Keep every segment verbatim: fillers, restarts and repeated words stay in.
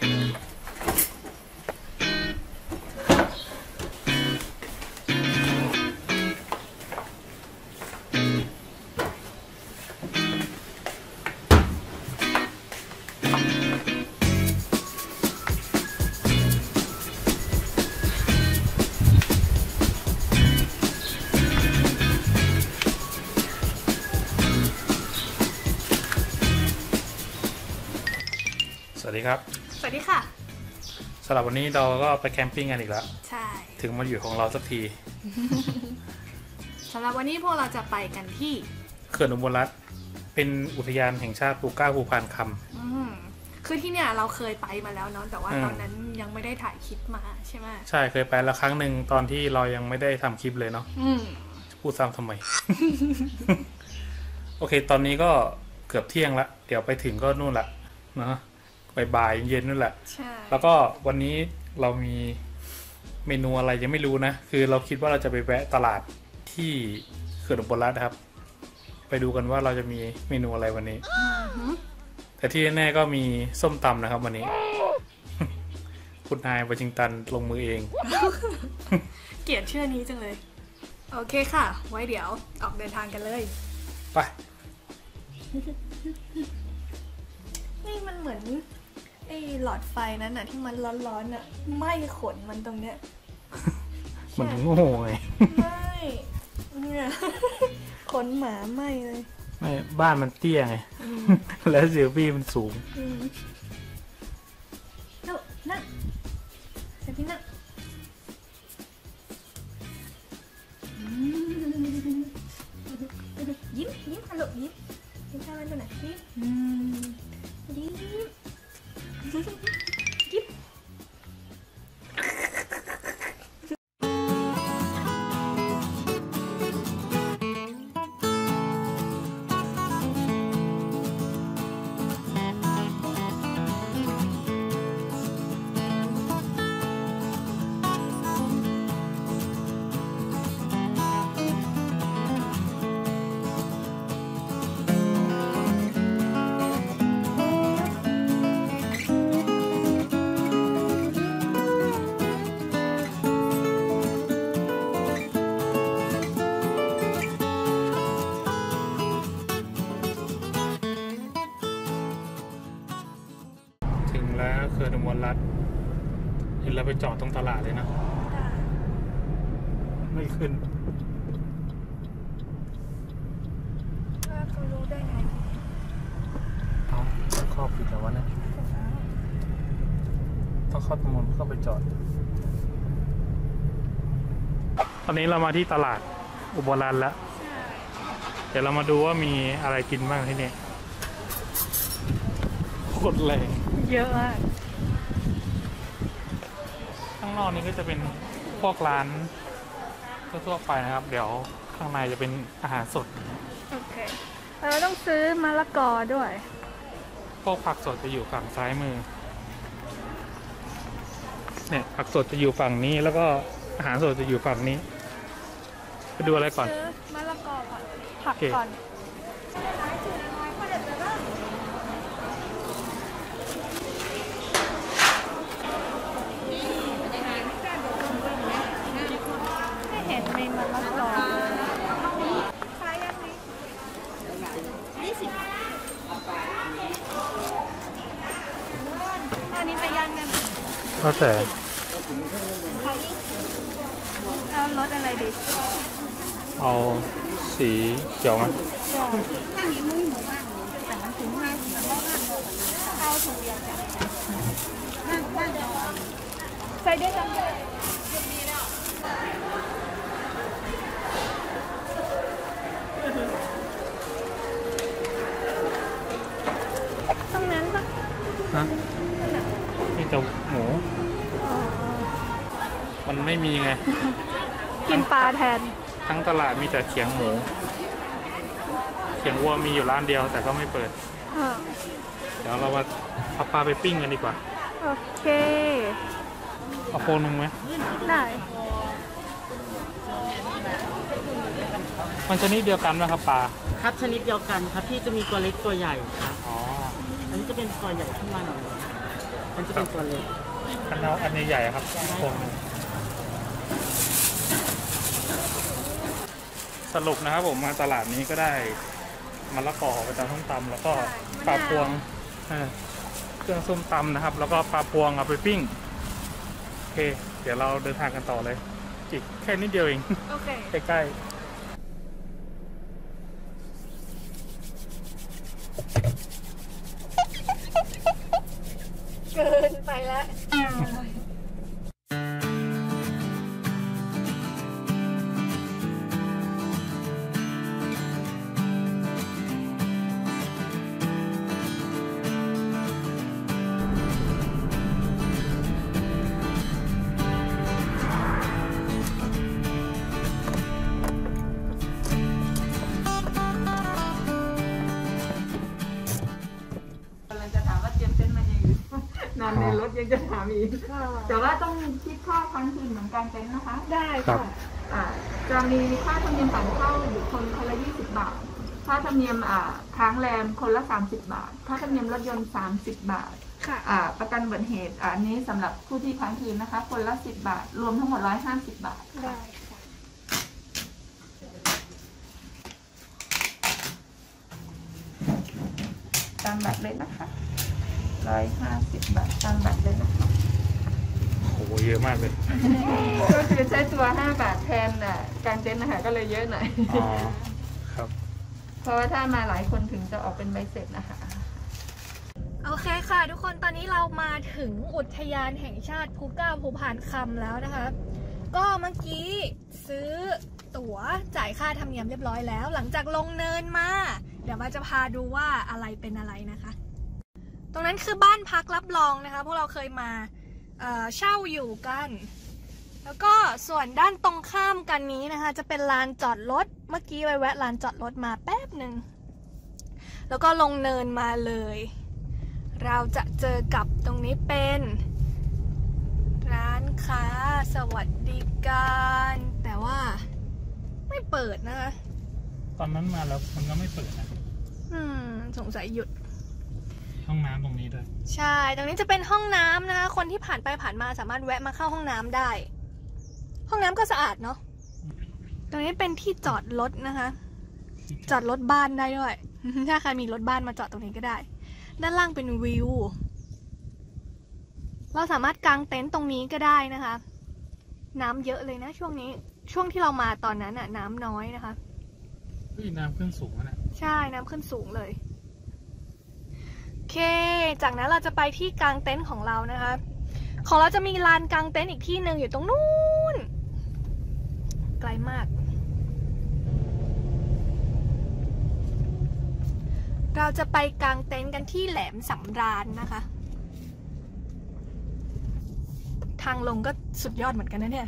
สวัสดีครับสวัสดีค่ะสำหรับวันนี้เราก็ไปแคมปิ้งกันอีกแล้วใช่ถึงมาอยู่ของเราสักทีสำหรับวันนี้พวกเราจะไปกันที่เขื่อนอุบลรัตน์เป็นอุทยานแห่งชาติภูเก้าภูพานคำคือที่เนี่ยเราเคยไปมาแล้วเนาะแต่ว่าตอนนั้นยังไม่ได้ถ่ายคลิปมาใช่ไหมใช่เคยไปแล้วครั้งหนึ่งตอนที่เรายังไม่ได้ทำคลิปเลยเนาะพูดซ้ำทำไม โอเคตอนนี้ก็เกือบเที่ยงละเดี๋ยวไปถึงก็นู่นละเนาะบ่ายๆเย็นนั่นแหละใช่แล้วก็วันนี้เรามีเมนูอะไรยังไม่รู้นะคือเราคิดว่าเราจะไปแวะตลาดที่เขื่อนอุบลรัตน์นะครับไปดูกันว่าเราจะมีเมนูอะไรวันนี้แต่ที่แน่ๆก็มีส้มตำนะครับวันนี้ คุณนายวอชิงตันลงมือเองเกลียดชื่อนี้จังเลยโอเคค่ะไว้เดี๋ยวออกเดินทางกันเลยไปนี่มันเหมือนไอ้หลอดไฟนั้นน่ะที่มันร้อนๆน่ะไหม้ขนมันตรงเนี้ยมันโง่ไงไหม้เนี่ยขนหมาไหม้เลยไม่บ้านมันเตี้ยไงแล้วเซลฟี่มันสูงนั่งนั่งเซลฟี่นั่งยิ้มยิ้มฮัลโหลยิ้มยิ้มใช่ไหมตัวไหนยิ้มยิ้มยิ้มแล้วเขื่อนอุบลรัตน์เห็นเราไปจอดตรงตลาดเลยนะไม่ขึ้นเขารู้ได้ไงเอาต้องครอบผิดแล้ววะเนี่ยต้องเข้าตรงนู้นเข้าไปจอดตอนนี้เรามาที่ตลาดอุบลรัตน์แล้วเดี๋ยวเรามาดูว่ามีอะไรกินบ้างที่นี่โคตรแรงเยอะมากข้างนอกนี้ก็จะเป็นพวกร้านทั่วๆไปนะครับเดี๋ยวข้างในจะเป็นอาหารสดโอเคเราต้องซื้อมะละกอด้วยพวกผักสดจะอยู่ฝั่งซ้ายมือเนี่ยผักสดจะอยู่ฝั่งนี้แล้วก็อาหารสดจะอยู่ฝั่งนี้ไปดูอะไรก่อนซื้อมะละกอก่อนผักก่อนก็แต่เอารสอะไรดีเอาสีเขียวมั้ยใส่ได้แล้วตรงนั้นปะฮะนี่จะหมูมันไม่มีไงกินปลาแทนทั้งตลาดมีแต่เขียงหมูเขียงวัวมีอยู่ร้านเดียวแต่ก็ไม่เปิดเดี๋ยวเรามาเอาปลาไปปิ้งกันดีกว่าโอเคเอาโฟนมึงไหมได้มันชนิดเดียวกันไหมครับปลาครับชนิดเดียวกันครับที่จะมีตัวเล็กตัวใหญ่ครับอ๋ออันนี้จะเป็นตัวใหญ่ขึ้นมาหน่อยมันจะเป็นตัวเล็กอันเอาอันใหญ่ๆครับพวงหนึ่งสรุปนะครับผมมาตลาดนี้ก็ได้มะละกอไปตำส้มตำแล้วก็ปลาพวงเครื่องส้มตำนะครับแล้วก็ปลาพวงเอาไปปิ้งโอเคเดี๋ยวเราเดินทางกันต่อเลยจิกแค่นิดเดียวเองโอเคใกล้ๆเกินไปแล้วกำลังจะถามว่าเตรียมเต็นท์มาเองนอนในรถยังจะถามอีกแต่ว่าต้องคิดค่าค้างคืนเหมือนกันเต็นท์นะคะได้ค่ะอ่าจะมีค่าธรรมเนียมผ่านเข้าบุคคลคนละยี่สิบบาทค่าธรรมเนียมอ่าค้างแรมคนละสามสิบบาทค่าธรรมเนียมรถยนต์สามสิบบาทค่ะอ่าประกันอุบัติเหตุอันนี้สำหรับผู้ที่ค้างคืนนะคะ คนละสิบบาท รวมทั้งหมดร้อยห้าสิบบาทได้ตามบัตรเลยนะคะร้อยห้าสิบบาทตามบัตรเลยนะคะโอ้โหเยอะมากเลยก็คือใช้ตัวห้าบาทแทนอ่ะการเต็นท์นะคะก็เลยเยอะหน่อยอ๋อครับเพราะว่าถ้ามาหลายคนถึงจะออกเป็นใบเสร็จนะคะโอเคค่ะ ทุกคนตอนนี้เรามาถึงอุทยานแห่งชาติภูเก้าภูพานคำแล้วนะคะ ก็เมื่อกี้ซื้อตั๋วจ่ายค่าธรรมเนียมเรียบร้อยแล้ว หลังจากลงเนินมาเดี๋ยวมาจะพาดูว่าอะไรเป็นอะไรนะคะ ตรงนั้นคือบ้านพักรับรองนะคะ พวกเราเคยมาเอ่อเช่าอยู่กัน แล้วก็ส่วนด้านตรงข้ามกันนี้นะคะ จะเป็นลานจอดรถเมื่อกี้ไปแวะลานจอดรถมาแป๊บหนึ่งแล้วก็ลงเนินมาเลย เราจะเจอกับตรงนี้เป็น ร้านค้าสวัสดิการ แต่ว่าไม่เปิดนะคะตอนนั้นมาแล้วมันก็ไม่เปิดนะอืมสงสัยหยุดห้องน้ำตรงนี้ด้วยใช่ ตรงนี้จะเป็นห้องน้ำนะคะ คนที่ผ่านไปผ่านมาสามารถแวะมาเข้าห้องน้ำได้ ห้องน้ำก็สะอาดเนาะ ตรงนี้เป็นที่จอดรถนะคะ จอดรถบ้านได้ด้วย ถ้าใครมีรถบ้านมาจอดตรงนี้ก็ได้ ด้านล่างเป็นวิว เราสามารถกางเต็นท์ตรงนี้ก็ได้นะคะ น้ำเยอะเลยนะช่วงนี้ ช่วงที่เรามาตอนนั้นอะน้ำน้อยนะคะเฮ้ยน้ำขึ้นสูงนะใช่ น้ำขึ้นสูงเลย โอเค จากนั้นเราจะไปที่กางเต็นท์ของเรานะคะ ของเราจะมีลานกางเต็นท์อีกที่หนึ่งอยู่ตรงนู้น ไกลมาก เราจะไปกางเต็นท์กันที่แหลมสำราญนะคะ ทางลงก็สุดยอดเหมือนกันนะเนี่ย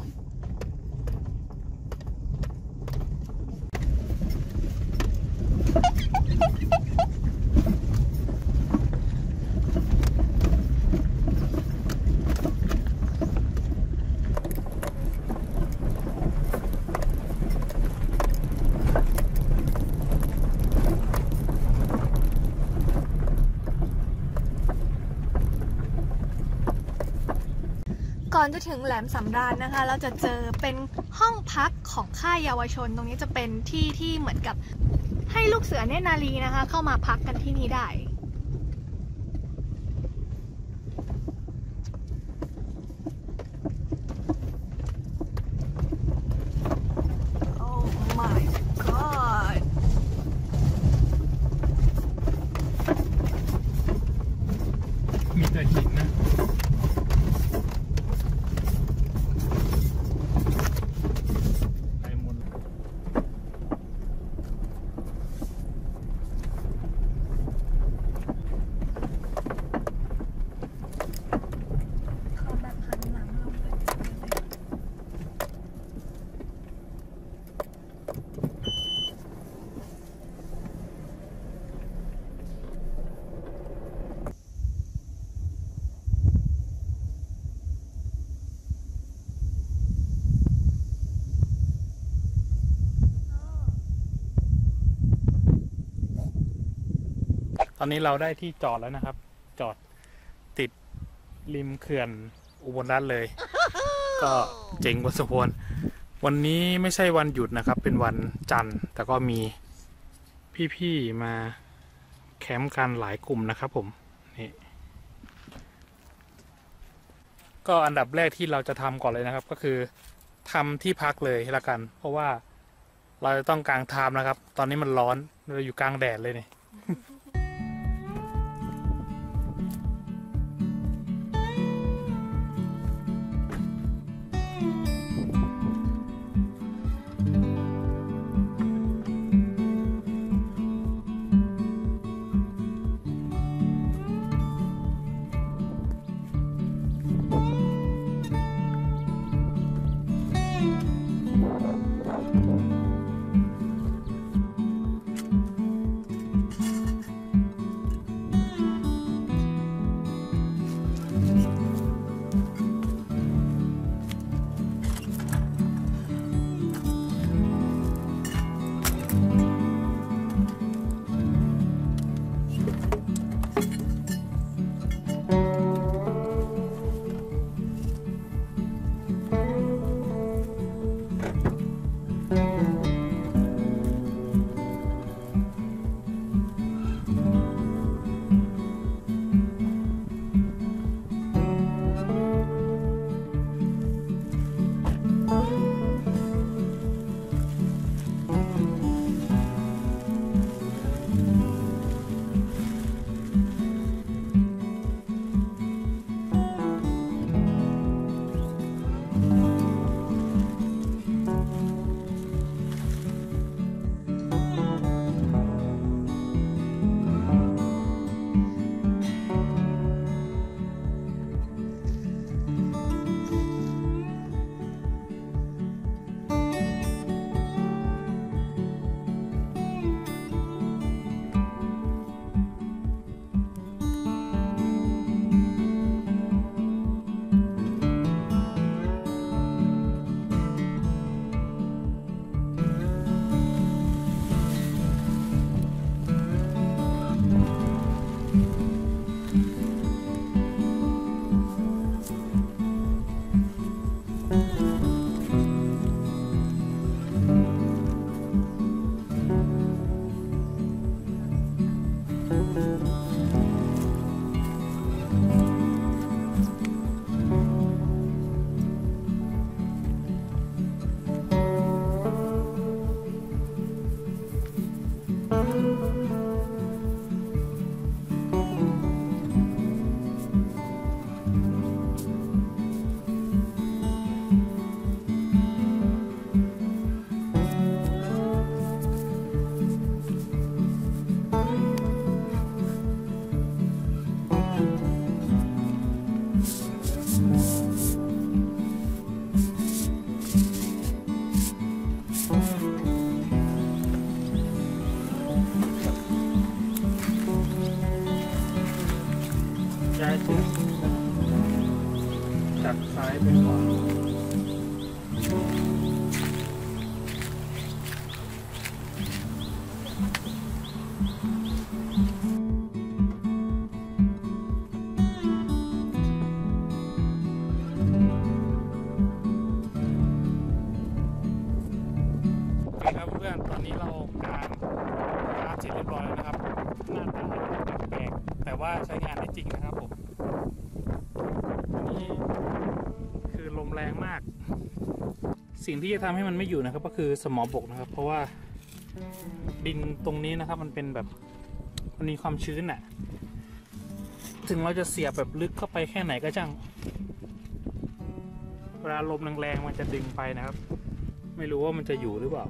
ก่อนจะถึงแหลมสำราญนะคะ เราจะเจอเป็นห้องพักของค่ายเยาวชน ตรงนี้จะเป็นที่ที่เหมือนกับให้ลูกเสือเนตรนารีนะคะ เข้ามาพักกันที่นี่ได้ โอ้ my god มีแต่หินนะไปหมดเขาแบบหันหลังลงไปตอนนี้เราได้ที่จอดแล้วนะครับ จอดติดริมเขื่อนอุบลราชเลย ก็เจ๋งพอสมควรวันนี้ไม่ใช่วันหยุดนะครับเป็นวันจันทร์แต่ก็มีพี่ๆมาแคมป์กันหลายกลุ่มนะครับผมนี่ก็อันดับแรกที่เราจะทำก่อนเลยนะครับก็คือทำที่พักเลยละกันเพราะว่าเราจะต้องกางไทม์นะครับตอนนี้มันร้อนเราอยู่กลางแดดเลยเนี่ยย้ายเชือกจากซ้ายไปขวา ครับเพื่อนตอนนี้เราการกราฟเสร็จเรียบร้อยแล้วนะครับหน้าตาแปลกแต่ว่าใช้งานได้จริงนะครับผมนี่คือลมแรงมากสิ่งที่จะทำให้มันไม่อยู่นะครับก็คือสมอบกนะครับเพราะว่าดินตรงนี้นะครับมันเป็นแบบมันมีความชื้นน่ะถึงเราจะเสียบแบบลึกเข้าไปแค่ไหนก็ช่างเวลาลมแรงๆมันจะดึงไปนะครับไม่รู้ว่ามันจะอยู่หรือเปล่า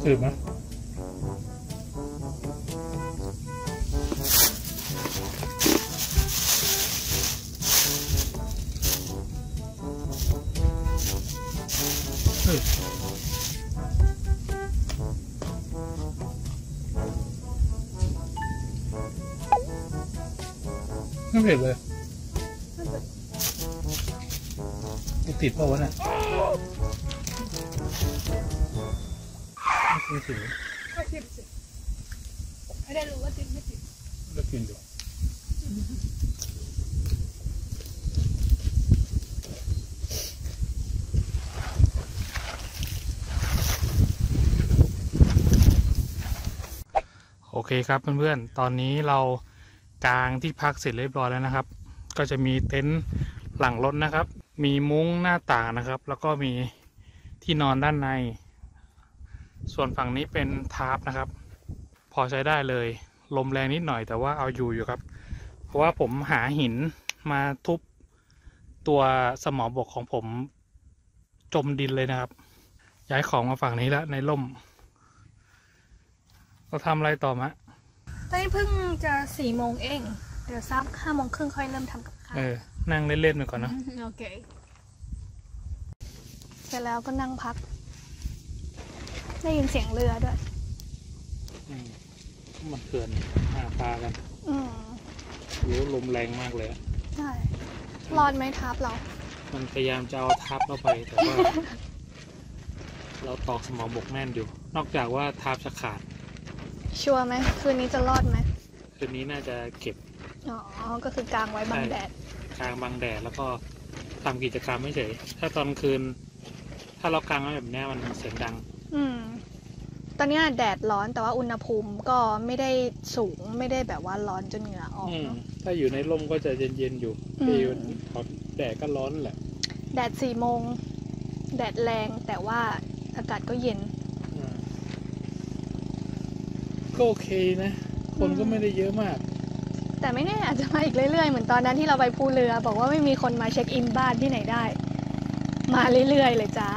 สืบไหมเฮ้ยไม่เผ็ดเลยไม่ติดเปล่าวะเนี่ยไม่ติดก็ติดสิไม่ได้รู้ว่าติดไม่ติดแล้วกินดูโอเคครับเพื่อนๆตอนนี้เรากางที่พักเสร็จเรียบร้อยแล้วนะครับก็จะมีเต็นท์หลังรถนะครับมีมุ้งหน้าต่างนะครับแล้วก็มีที่นอนด้านในส่วนฝั่งนี้เป็นทาร์ปนะครับพอใช้ได้เลยลมแรงนิดหน่อยแต่ว่าเอาอยู่อยู่ครับเพราะว่าผมหาหินมาทุบตัวสมอบกของผมจมดินเลยนะครับย้ายของมาฝั่งนี้แล้วในร่มเราทำอะไรต่อมะตอนนี้เพิ่งจะสี่โมงเองเดี๋ยวซักห้าโมงครึ่งค่อยเริ่มทำกับข้าวเออนั่งเล่นๆไปก่อนนะโอเคเสร็จแล้วก็นั่งพักได้ยินเสียงเรือด้วยมันเขื่อนหาปลากันอืมรู้ลมแรงมากเลยใช่รอดไหมทับเรามันพยายามจะเอาทับเราไปแต่ว่า เราตอกสมอบกแน่นอยู่นอกจากว่าทับจะขาดชัวร์ไหมคืนนี้จะรอดไหมคืนนี้น่าจะเก็บอ๋อก็คือกางไว้บังแดดกางบังแดดแล้วก็ทำกิจกรรมไม่เฉยถ้าตอนคืนถ้าเรากางไว้แบบนี้มันเสียงดังอืมตอนนี้แดดร้อนแต่ว่าอุณหภูมิก็ไม่ได้สูงไม่ได้แบบว่าร้อนจนเหงื่อออกถ้าอยู่ในร่มก็จะเย็นๆอยู่ที่แดดก็ร้อนแหละแดดสี่โมงแดดแรงแต่ว่าอากาศก็เย็นก็โอเคนะคนก็ไม่ได้เยอะมากแต่ไม่แน่อาจจะมาอีกเรื่อยๆเหมือนตอนนั้นที่เราไปภูเรือบอกว่าไม่มีคนมาเช็คอินบ้านที่ไหนได้มาเรื่อยๆเลยจ้า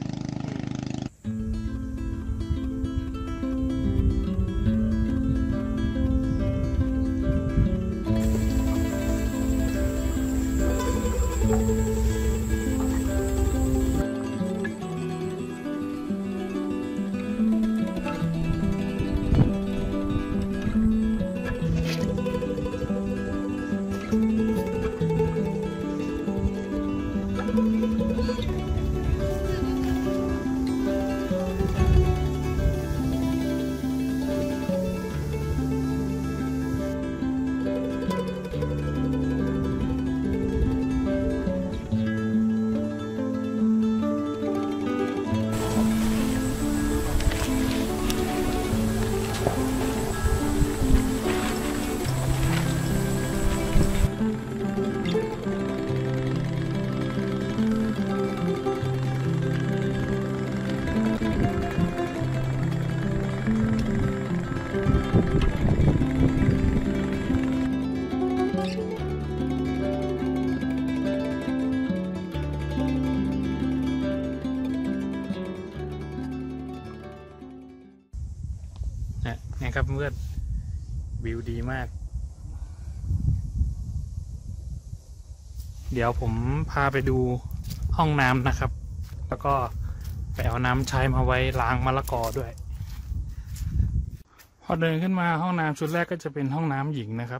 ไงครับเพื่อนวิวดีมากเดี๋ยวผมพาไปดูห้องน้ำนะครับแล้วก็ไปเอาน้ำใช้มาไว้ล้างมะละกอด้วยพอเดินขึ้นมาห้องน้ำชุดแรกก็จะเป็นห้องน้ำหญิงนะครับ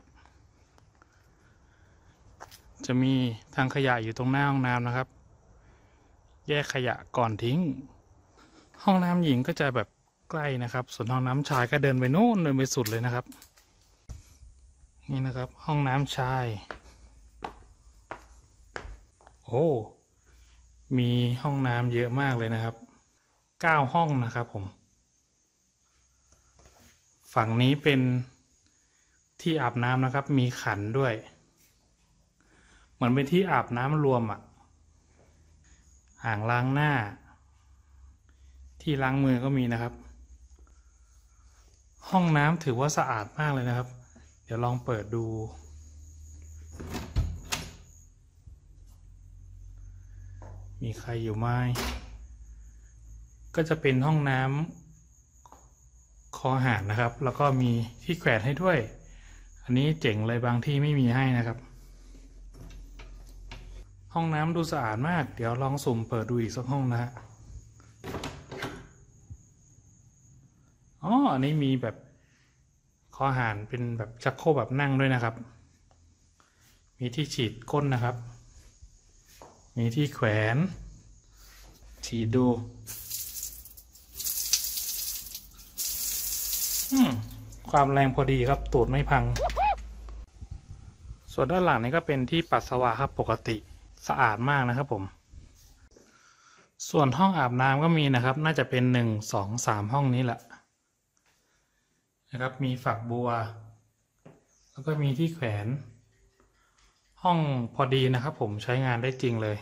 จะมีทางขยะอยู่ตรงหน้าห้องน้ำนะครับแยกขยะก่อนทิ้งห้องน้ำหญิงก็จะแบบใกล้นะครับส่วนห้องน้ำชายก็เดินไปโน่นเดินไปสุดเลยนะครับนี่นะครับห้องน้ำชายโอ้มีห้องน้ำเยอะมากเลยนะครับเก้าห้องนะครับผมฝั่งนี้เป็นที่อาบน้ำนะครับมีขันด้วยเหมือนเป็นที่อาบน้ำรวมอ่ะอ่างล้างหน้าที่ล้างมือก็มีนะครับห้องน้ำถือว่าสะอาดมากเลยนะครับเดี๋ยวลองเปิดดูมีใครอยู่ไหมก็จะเป็นห้องน้ำออาหารนะครับแล้วก็มีที่แขวนให้ด้วยอันนี้เจ๋งเลยบางที่ไม่มีให้นะครับห้องน้ำดูสะอาดมากเดี๋ยวลองสุ่มเปิดดูอีกสักห้องนะฮะอ๋ออันนี้มีแบบคออาหารเป็นแบบชักโครกแบบนั่งด้วยนะครับมีที่ฉีดก้นนะครับมีที่แขวนฉีดดูอืมความแรงพอดีครับตูดไม่พังส่วนด้านหลังนี้ก็เป็นที่ปัสสาวะครับปกติสะอาดมากนะครับผมส่วนห้องอาบน้ำก็มีนะครับน่าจะเป็นหนึ่งสองสามห้องนี้แหละนะครับมีฝักบัวแล้วก็มีที่แขวนห้องพอดีนะครับผมใช้งานได้จริงเลย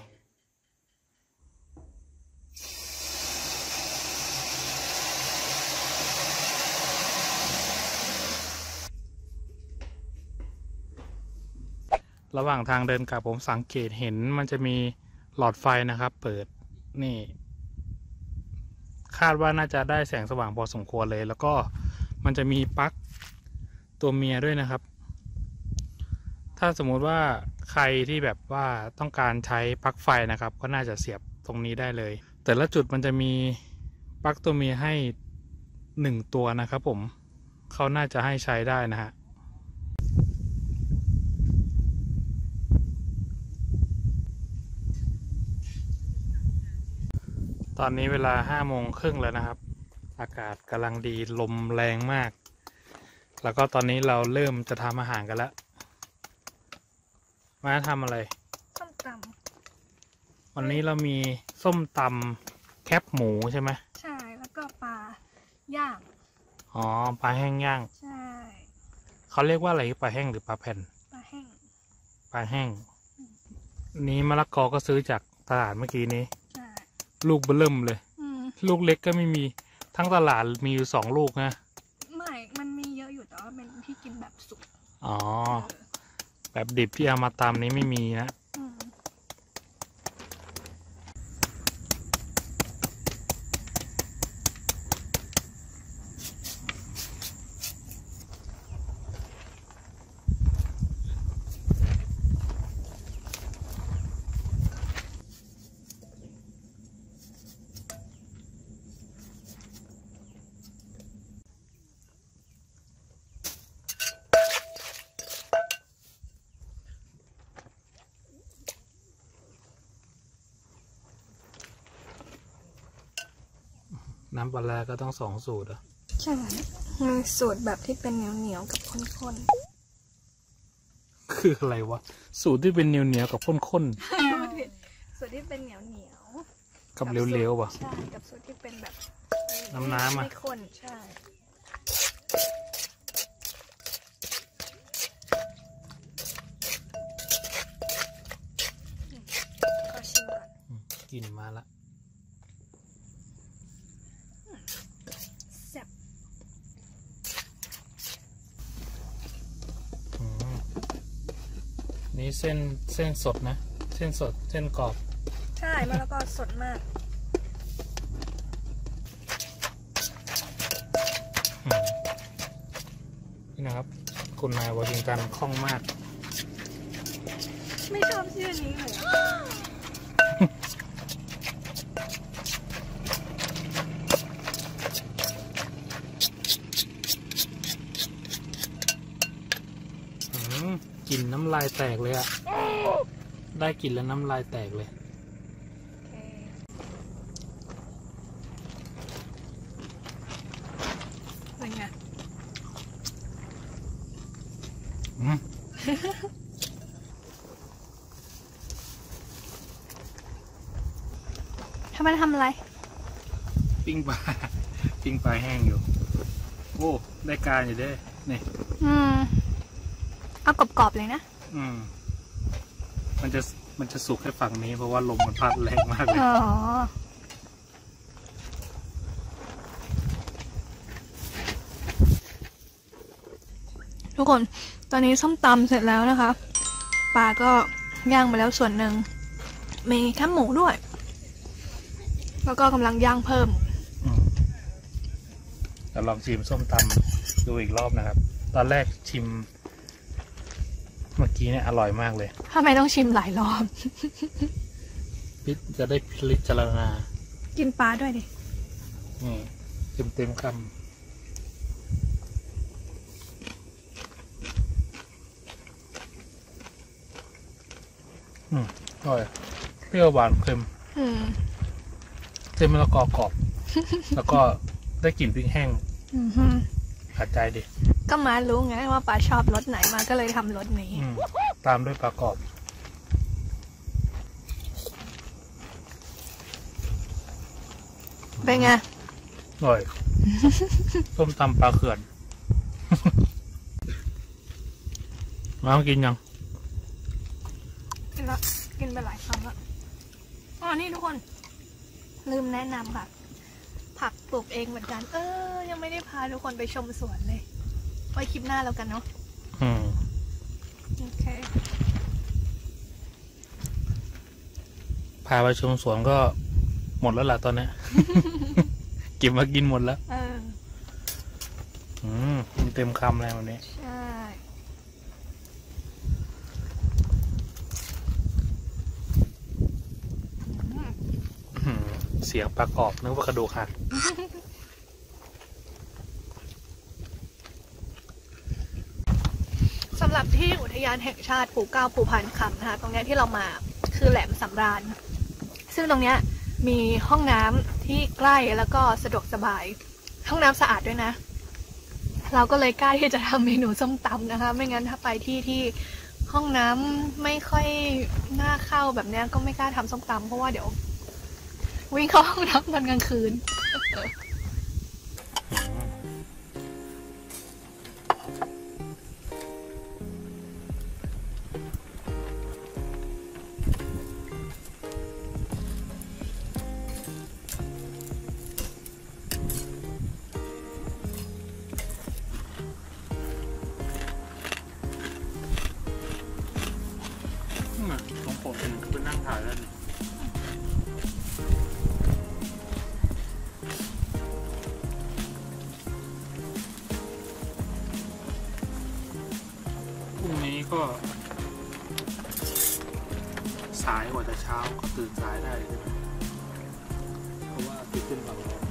ระหว่างทางเดินกลับผมสังเกตเห็นมันจะมีหลอดไฟนะครับเปิดนี่คาดว่าน่าจะได้แสงสว่างพอสมควรเลยแล้วก็มันจะมีปลั๊กตัวเมียด้วยนะครับถ้าสมมุติว่าใครที่แบบว่าต้องการใช้ปลั๊กไฟนะครับก็น่าจะเสียบตรงนี้ได้เลยแต่ละจุดมันจะมีปลั๊กตัวเมียให้หนึ่งตัวนะครับผมเขาน่าจะให้ใช้ได้นะฮะตอนนี้เวลาห้าโมงครึ่งแล้วนะครับอากาศกำลังดีลมแรงมากแล้วก็ตอนนี้เราเริ่มจะทำอาหารกันแล้วมาทำอะไรส้มตำวันนี้เรามีส้มตำแคบหมูใช่ไหมใช่แล้วก็ปลาย่างอ๋อปลาแห้งย่างใช่เขาเรียกว่าอะไรปลาแห้งหรือปลาแผ่นปลาแห้งปลาแห้งนี้มะละกอก็ซื้อจากตลาดเมื่อกี้นี้ลูกเบิ่มเลยลูกเล็กก็ไม่มีทั้งตลาดมีอยู่สองลูกนะไม่มันมีเยอะอยู่แต่ว่าเป็นที่กินแบบสุกอ๋อแบบดิบที่เอามาตำนี้ไม่มีนะน้ำปลาก็ต้องสองสูตรอ่ะใช่มีสูตรแบบที่เป็นเหนียวเหนียวกับข้นๆคืออะไรวะสูตรที่เป็นเหนียวเหนียวกับข้นๆสูตรที่เป็นเหนียวเหนียวกับเร็วๆป่ะใช่กับสูตรที่เป็นแบบน้ำน้ำอ่ะไม่ข้นใช่ขอชิมก่อนกลิ่นมาละนี่เส้นเส้นสดนะเส้นสดเส้นกรอบใช่มะละกอสดมากนี่นะครับคุณนายวอชิงตันคล่องมากไม่ชอบชื่อนี้เลยกลิ่นน้ำลายแตกเลยอะได้กลิ่นแล้วน้ำลายแตกเลยเป็นไงทำไมทำอะไรปิ้งปลาปิ้งปลาแห้งอยู่โอ้ได้การอยู่ด้วยนี่อืมเอากรอบๆเลยนะอืมมันจะมันจะสุกแค่ฝั่งนี้เพราะว่าลมมันพัดแรงมากเลยอ๋อทุกคนตอนนี้ส้มตำเสร็จแล้วนะคะปลาก็ย่างมาแล้วส่วนหนึ่งมีแคบหมูด้วยแล้วก็กำลังย่างเพิ่มแต่ลองชิมส้มตำดูอีกรอบนะครับตอนแรกชิมเมื่อกี้เนี่ยอร่อยมากเลยทำไมต้องชิมหลายรอบพิจะได้พิจารณากินปลาด้วยดินี่เต็มเต็มคำอืมอร่อยเปรี้ยวหวานเค็มเส้นมะละกอกรอบ แล้วก็ได้กลิ่นพริกแห้งขัดใจดิก็มารู้ไงว่าปลาชอบรสไหนมาก็เลยทำรสนี้ตามด้วยปลากรอบเป็นไงอร่อยส้มตำปลาเขื่อนมากินยังกินแล้วกินไปหลายครั้งแล้วอ๋อนี่ทุกคนลืมแนะนำค่ะผักปลูกเองเหมือนกันเออยังไม่ได้พาทุกคนไปชมสวนเลยไว้คลิปหน้าแล้วกันเนาะอืมโอเคพาไปชมสวนก็หมดแล้วล่ะตอนนี้เก็บมากินหมดแล้วเอออืมเต็มคำเลยวันนี้ใช่เสียงปลากรอบนึกว่ากระดูกหักสำหรับที่อุทยานแห่งชาติปู่เก้าภูพานคำนะคะตรงนี้ที่เรามาคือแหลมสำราญซึ่งตรงนี้มีห้องน้ำที่ใกล้แล้วก็สะดวกสบายห้องน้ำสะอาดด้วยนะเราก็เลยกล้าที่จะทำเมนูส้มตำนะคะไม่งั้นถ้าไปที่ที่ห้องน้ำไม่ค่อยน่าเข้าแบบนี้ก็ไม่กล้าทำส้มตำเพราะว่าเดี๋ยววิ่งเข้าห้องน้ำตอนกลางคืนของผมเป็นคือนั่งถ่ายแล้วพรุ่งนี้ก็สายกว่าจะเช้าก็ตื่นสายได้ใช่ไหมเพราะว่าตื่นขึ้นฝั่งเรา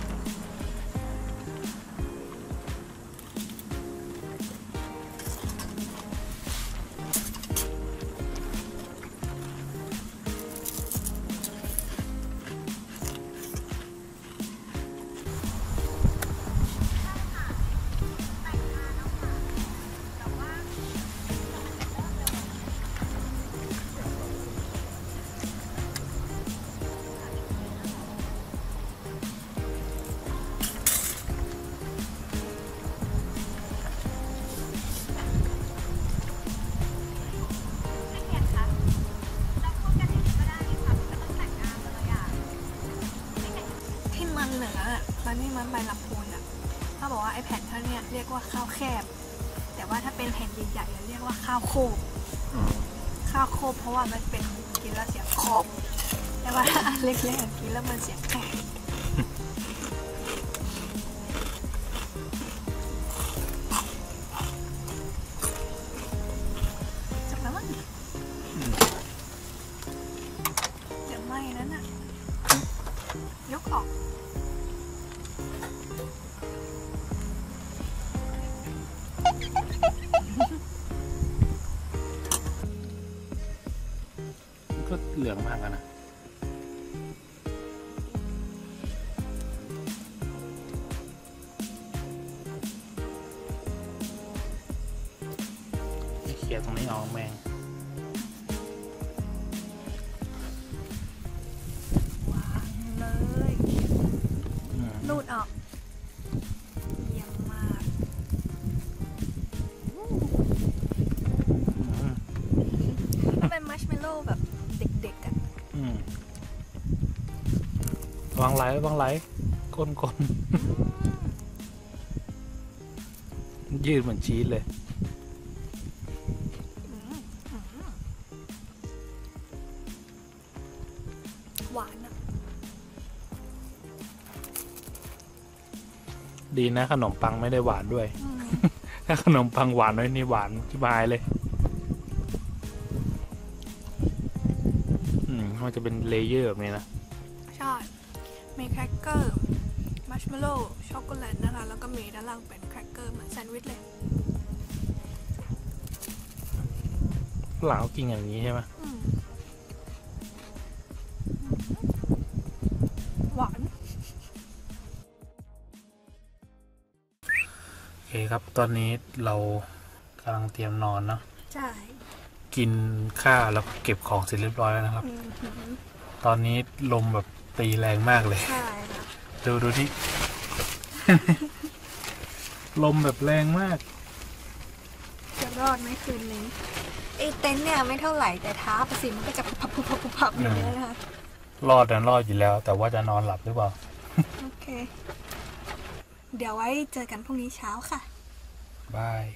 มันนี่มันใบลำพูนอ่ะเขาบอกว่าไอ้แผ่นเท่านี้เรียกว่าข้าวแคบแต่ว่าถ้าเป็นแผ่นใหญ่ๆเรียกว่าข้าวโคบข้าวโคบเพราะว่ามันเป็นกินแล้วเสียงขอบแต่ว่าถ้าอันเล็กๆกินแล้วมันเสียงแกรจับแล้วมั้งเดี๋ยวไหม้นั่นน่ะยกออกก็เหลืองมากนะเขี่ยตรงนี้ออกแมงวางเลยลูดออกเยี่ยมมากเป็นมัชเมลโล่แบบเด็กๆอ่ะวางไหลวางไหลก้นก้นยืดเหมือนชีสเลยหวานอ่ะดีนะขนมปังไม่ได้หวานด้วย ถ้าขนมปังหวานน้อยนี่หวานที่บายเลยอืมมันจะเป็นเลเยอร์แบบนี้นะใช่มีแครกเกอร์มัชเมลโล่ช็อกโกแลตนะคะแล้วก็มีด้านล่างเป็นแครกเกอร์เหมือนแซนด์วิชเลยหลาวกินอย่างนี้ใช่ไหมหวานโอเคครับตอนนี้เรากำลังเตรียมนอนเนาะใช่กินข้าวแล้วเก็บของเสร็จเรียบร้อยแล้วนะครับตอนนี้ลมแบบตีแรงมากเลยใช่ค่ะดูดูที่ ลมแบบแรงมากจะรอดไหมคืนนี้ไอ้เต็นท์เนี่ยไม่เท่าไหร่แต่ท้าประสิมันก็จะพับพับพับพับอย่างนี้นะคะรอดนะรอดอยู่แล้วแต่ว่าจะนอนหลับหรือเปล่าโอเคเดี๋ยวไว้เจอกันพรุ่งนี้เช้าค่ะบาย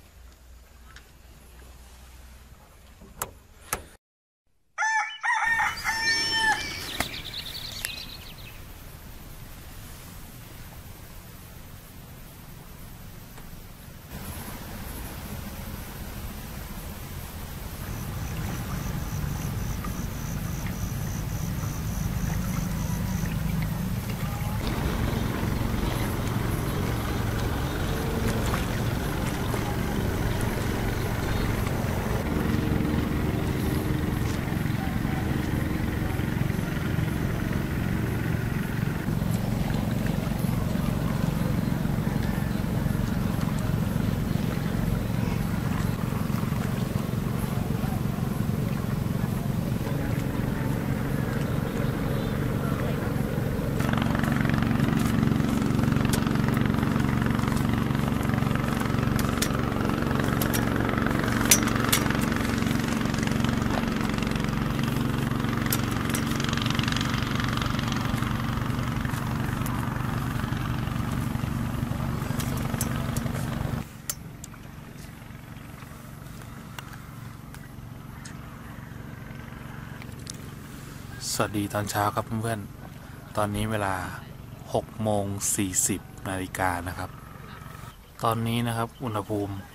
สวัสดีตอนเช้าครับเพื่อนๆตอนนี้เวลาหกโมงสี่สิบนาฬิกานะครับตอนนี้นะครับอุณหภูมิ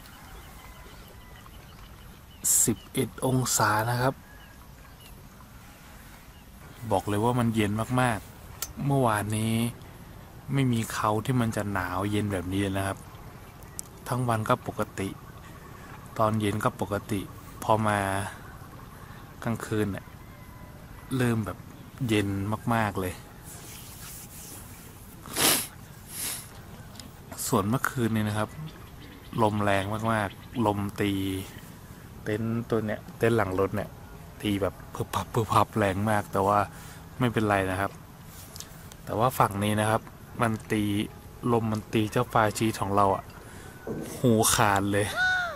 สิบเอ็ดองศานะครับบอกเลยว่ามันเย็นมากๆเมื่อวานนี้ไม่มีเขาที่มันจะหนาวเย็นแบบนี้เลยนะครับทั้งวันก็ปกติตอนเย็นก็ปกติพอมากลางคืนเนี่ยเริ่มแบบเย็นมากๆเลยส่วนเมื่อคืนนี้นะครับลมแรงมากๆลมตีเต็นท์ตัวเนี้ยเต็นท์หลังรถเนี่ยตีแบบพึบพับพึบพับแรงมากแต่ว่าไม่เป็นไรนะครับแต่ว่าฝั่งนี้นะครับมันตีลมมันตีเจ้าปลาชีของเราอ่ะหูขาดเลย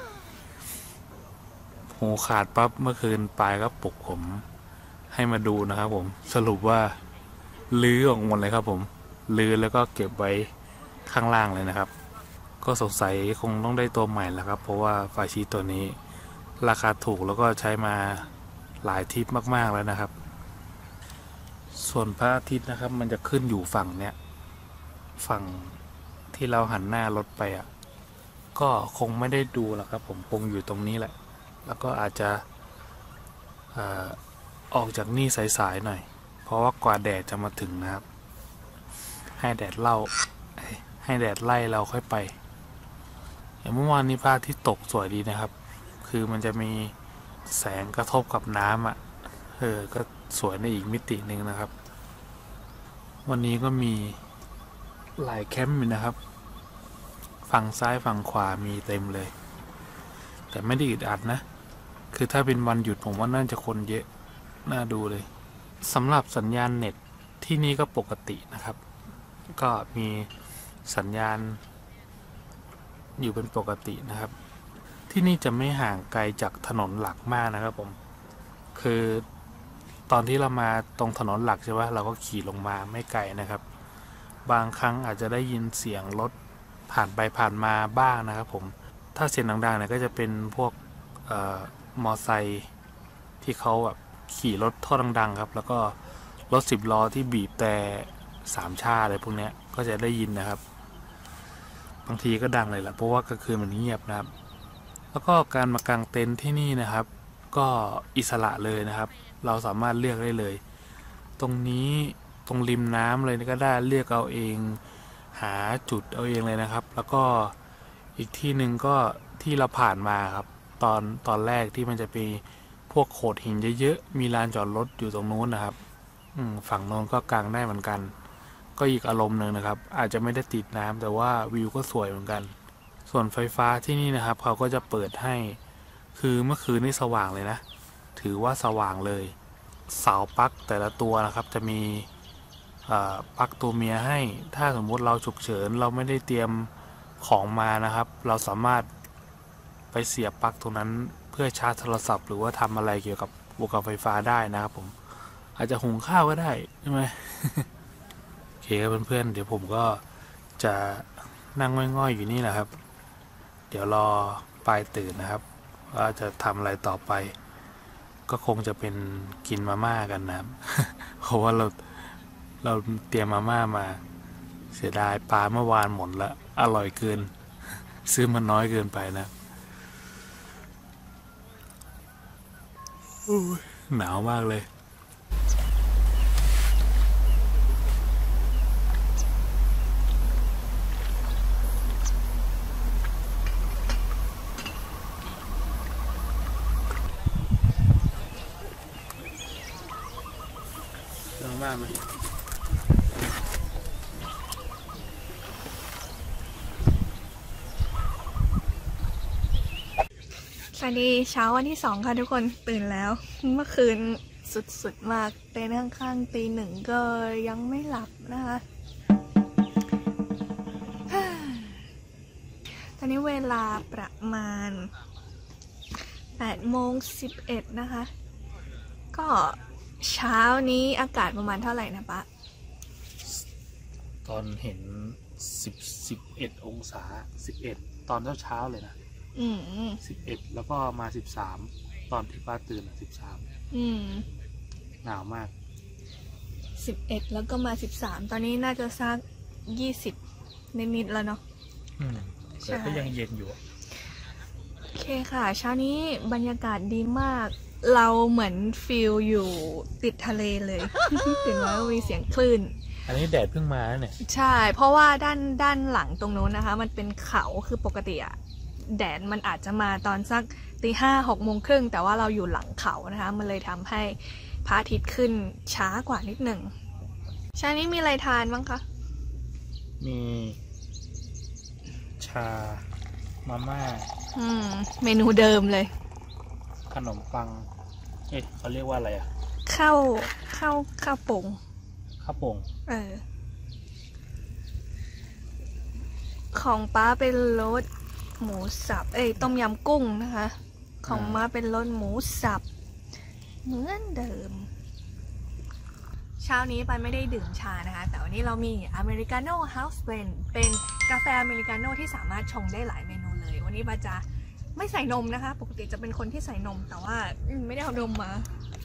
หูขาดปั๊บเมื่อคืนปลายก็ปลุกผมให้มาดูนะครับผมสรุปว่าลื้อออกหมดเลยครับผมลื้อแล้วก็เก็บไว้ข้างล่างเลยนะครับก็สงสัยคงต้องได้ตัวใหม่แล้วครับเพราะว่าฟาชีตัวนี้ราคาถูกแล้วก็ใช้มาหลายทริปมากๆแล้วนะครับส่วนพระอาทิตย์นะครับมันจะขึ้นอยู่ฝั่งเนี้ยฝั่งที่เราหันหน้ารถไปอ่ะก็คงไม่ได้ดูหรอกครับผมคงอยู่ตรงนี้แหละแล้วก็อาจจะอ่าออกจากนี่สายๆหน่อยเพราะว่ากว่าแดดจะมาถึงนะครับให้แดดเล่าให้แดดไล่เราค่อยไปอย่างเมื่อวานนี้พระอาทิตย์ตกสวยดีนะครับคือมันจะมีแสงกระทบกับน้ำอ่ะเออก็สวยในอีกมิติหนึ่งนะครับวันนี้ก็มีหลายแคมป์อยู่นะครับฝั่งซ้ายฝั่งขวามีเต็มเลยแต่ไม่ได้อึดอัดนะคือถ้าเป็นวันหยุดผมว่าน่าจะคนเยอะน่าดูเลยสำหรับสัญญาณเน็ตที่นี่ก็ปกตินะครับก็มีสัญญาณอยู่เป็นปกตินะครับที่นี่จะไม่ห่างไกลจากถนนหลักมากนะครับผมคือตอนที่เรามาตรงถนนหลักใช่ไหมเราก็ขี่ลงมาไม่ไกลนะครับบางครั้งอาจจะได้ยินเสียงรถผ่านไปผ่านมาบ้างนะครับผมถ้าเสียงดังๆเนี่ยก็จะเป็นพวกเอ่อมอไซค์ที่เขาแบบขี่รถท่อดังๆครับแล้วก็รถสิบล้อที่บีบแต่สามชาอะไรพวกนี้ก็จะได้ยินนะครับบางทีก็ดังเลยแหละเพราะว่ากลางคืนมันเงียบนะครับแล้วก็การมากางเต็นท์ที่นี่นะครับก็อิสระเลยนะครับเราสามารถเลือกได้เลยตรงนี้ตรงริมน้ำเลยก็ได้เลือกเอาเองหาจุดเอาเองเลยนะครับแล้วก็อีกที่หนึ่งก็ที่เราผ่านมาครับตอนตอนแรกที่มันจะมีพวกโขดหินเยอะๆมีลานจอดรถอยู่ตรงนู้นนะครับฝั่งโน้นก็กางได้เหมือนกันก็อีกอารมณ์หนึ่งนะครับอาจจะไม่ได้ติดน้ำแต่ว่าวิวก็สวยเหมือนกันส่วนไฟฟ้าที่นี่นะครับเขาก็จะเปิดให้คือเมื่อคืนนี่สว่างเลยนะถือว่าสว่างเลยเสาปลั๊กแต่ละตัวนะครับจะมีปลั๊กตัวเมียให้ถ้าสมมุติเราฉุกเฉินเราไม่ได้เตรียมของมานะครับเราสามารถไปเสียบปลั๊กตรงนั้นเพื่อชาร์จโทรศัพท์หรือว่าทำอะไรเกี่ยวกับอุปกรณ์ไฟฟ้าได้นะครับผมอาจจะหุงข้าวก็ได้ใช่ไหม โอเคครับเพื่อนๆเดี๋ยวผมก็จะนั่งง่อยๆอยู่นี่แหละครับเดี๋ยวรอปลายตื่นนะครับว่าจะทำอะไรต่อไปก็คงจะเป็นกินมาม่ากันนะครับ เพราะว่าเราเราเตรียมมาม่ามาเสียดายปลาเมื่อวานหมดละอร่อยเกิน ซื้อมันน้อยเกินไปนะหนาวมากเลยมากไหมสวัสดีเช้าวันที่สองค่ะทุกคนตื่นแล้วเมื่อคืนสุดๆมากเต้นข้างๆตีหนึ่งก็ยังไม่หลับนะคะตอนนี้เวลาประมาณแปดโมงสิบเอ็ดนะคะก็เช้านี้อากาศประมาณเท่าไหร่นะปะตอนเห็นสิบสิบเอ็ดองศาสิบเอ็ดตอนเช้าเช้าเลยนะอืมสิบเอ็ดแล้วก็มาสิบสามตอนที่ป้าตื่นสิบสามอืมหนาวมากสิบเอ็ดแล้วก็มาสิบสามตอนนี้น่าจะสักยี่สิบนิดๆแล้วเนาะอืมแต่ก็ยังเย็นอยู่โอเคค่ะเช้านี้บรรยากาศดีมากเราเหมือนฟีลอยู่ติดทะเลเลย ถึงแม้ว่ามีเสียงคลื่นอันนี้แดดเพิ่งมาเนี่ยใช่เพราะว่าด้านด้านหลังตรงโน้นนะคะมันเป็นเขาคือปกติอะแดดมันอาจจะมาตอนสักตีห้าหกโมงครึ่งแต่ว่าเราอยู่หลังเขานะคะมันเลยทำให้พระอาทิตย์ขึ้นช้ากว่านิดหนึ่งเช้านี้มีอะไรทานบ้างคะมีชามาม่าอืมเมนูเดิมเลยขนมปังเอ๊ะเขาเรียกว่าอะไรอ่ะข้าวข้าวข้าวโป่งข้าวโป่งเออของป้าเป็นรสหมูสับเอ้ยต้มยำกุ้งนะคะของม้าเป็นรสหมูสับเหมือนเดิมเช้านี้ป้าไม่ได้ดื่มชานะคะแต่วันนี้เรามีอเมริกาโน่เฮาส์เบรนด์เป็นกาแฟอเมริกาโน่ที่สามารถชงได้หลายเมนูเลยวันนี้ป้าจะไม่ใส่นมนะคะปกติจะเป็นคนที่ใส่นมแต่ว่าไม่ได้เอานมมา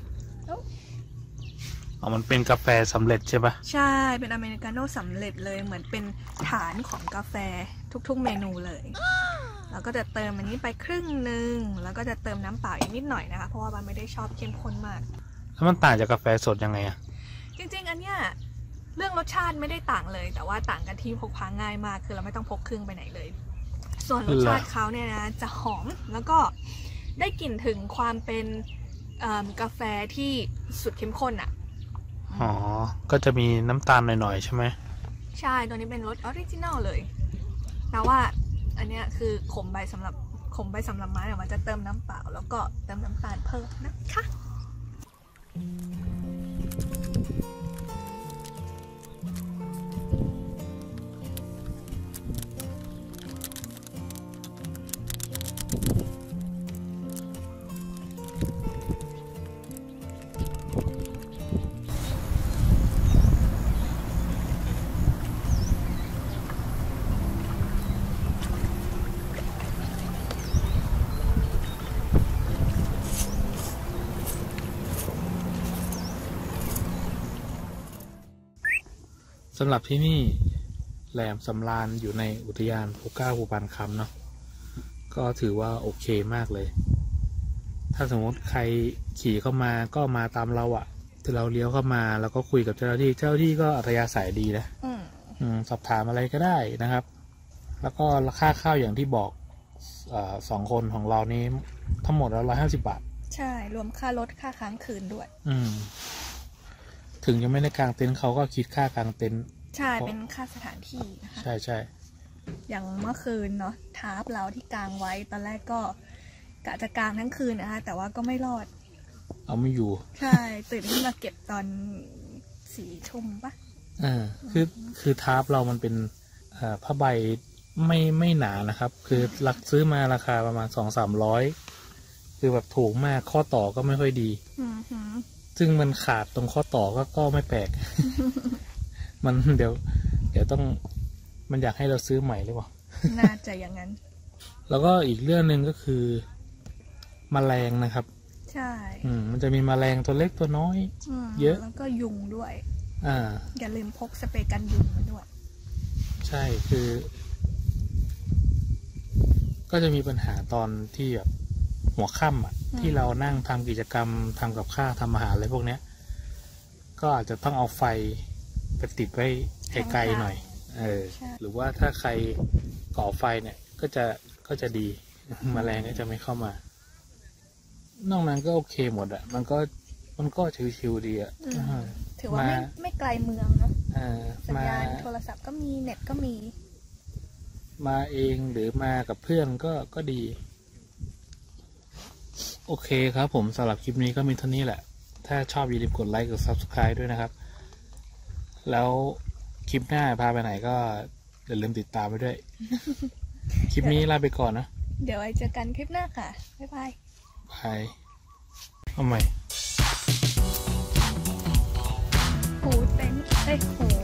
อ๋อมันเป็นกาแฟสำเร็จใช่ปะใช่เป็นอเมริกาโน่สำเร็จเลยเหมือนเป็นฐานของกาแฟทุกๆเมนูเลยแล้วก็จะเติมอันนี้ไปครึ่งหนึ่งแล้วก็จะเติมน้ำเปล่าอีกนิดหน่อยนะคะเพราะว่าบันไม่ได้ชอบเข้มข้นมากแล้วมันต่างจากกาแฟสดยังไงอะจริงๆอันเนี้ยเรื่องรสชาติไม่ได้ต่างเลยแต่ว่าต่างกันที่พกพาง่ายมากคือเราไม่ต้องพกเครื่องไปไหนเลยส่วนรสชาติเขาเนี่ยนะจะหอมแล้วก็ได้กลิ่นถึงความเป็นกาแฟที่สุดเข้มข้นอ่ะอ๋อก็จะมีน้ำตาลหน่อยๆใช่ไหมใช่ตัวนี้เป็นรสออริจินัลเลยแต่ว่าอันเนี้ยคือขมใบสำหรับขมใบสำหรับไม้เนี่ยมันจะเติมน้ำเปล่าแล้วก็เติมน้ำตาลเพิ่มนะคะสำหรับที่นี่แหลมสำราญอยู่ในอุทยานภูเก้าภูพานคำเนาะก็ถือว่าโอเคมากเลยถ้าสมมติใครขี่เข้ามาก็มาตามเราอะ่ะที่เราเลี้ยวเข้ามาแล้วก็คุยกับเจ้าหน้าที่เจ้าหน้าที่ก็อัธยาศัยดีนะอืมอืมสอบถามอะไรก็ได้นะครับแล้วก็ราคาข้าวอย่างที่บอกอสองคนของเรานี้ทั้งหมดแล้วร้อยห้าสิบบาทใช่รวมค่ารถค่าค้างคืนด้วยอืมถึงยังไม่ได้กางเต็นท์เขาก็คิดค่ากางเต็นท์ใช่เป็นค่าสถานที่นะคะใช่ใช่อย่างเมื่อคืนเนาะทาร์ปเราที่กางไว้ตอนแรกก็กะจะกางทั้งคืนนะคะแต่ว่าก็ไม่รอดเอาไม่อยู่ใช่ตื่นขึ้นมาเก็บตอนสี่ทุ่มปะอ่าคือคือทาร์ปเรามันเป็นอ่าผ้าใบไม่ไม่หนานะครับคือหลักซื้อมาราคาประมาณสองสามร้อยคือแบบถูกมากข้อต่อก็ไม่ค่อยดีซึ่งมันขาดตรงข้อต่อก็ก็ไม่แปลก มันเดี๋ยวเดี๋ยวต้องมันอยากให้เราซื้อใหม่หรือเปล่าน่าจะอย่างนั้นแล้วก็อีกเรื่องหนึ่งก็คือแมลงนะครับใช่อืมมันจะมีแมลงตัวเล็กตัวน้อยเยอะแล้วก็ยุงด้วยอ่าอย่าลืมพกสเปรย์กันยุงมาด้วยใช่คือก็จะมีปัญหาตอนที่แบบหัวค่ำอ่ะที่เรานั่งทำกิจกรรมทำกับข้าวทำอาหารอะไรพวกเนี้ยก็อาจจะต้องเอาไฟไปติดไว้ไกลๆหน่อยเออหรือว่าถ้าใครก่อไฟเนี่ยก็จะก็จะดีแมลงก็จะไม่เข้ามานอกนั้นก็โอเคหมดอ่ะมันก็มันก็ชิวๆดีอ่ะถือว่าไม่ไม่ไกลเมืองนะสัญญาณโทรศัพท์ก็มีเน็ตก็มีมาเองหรือมากับเพื่อนก็ก็ดีโอเคครับผมสำหรับคลิปนี้ก็มีเท่านี้แหละถ้าชอบอย่าลืมกดไลค์กด ซับสไครบ์ ด้วยนะครับแล้วคลิปหน้าพาไปไหนก็อย่าลืมติดตามไปด้วย คลิปนี้ลาไปก่อนนะเดี๋ยวไว้เจอกันคลิปหน้าค่ะบ๊ายบายบายเอาใหม่หูเต็นเอ้ยหู